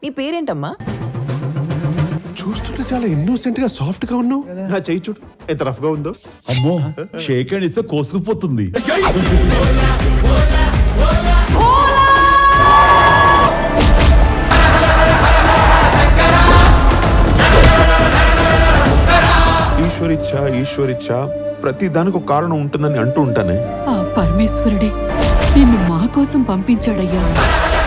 నీ పేరేంటమ్మా? చూస్తుంటే చాలా ఇన్నోసెంట్ గా సాఫ్ట్ గా ఉన్నావు. నా చెయ్యి చూడు ఎంత రఫ్ గా ఉందో. అమ్మో షేక్ హ్యాండ్ ఇస్తే కోసుకుపోతుంది. ఈశ్వరిచ్చ ప్రతి దానికి ఒక కారణం ఉంటుందని అంటూ ఉంటానే. ఆ పరమేశ్వరుడే నిన్ను మా కోసం పంపించాడయ్యా.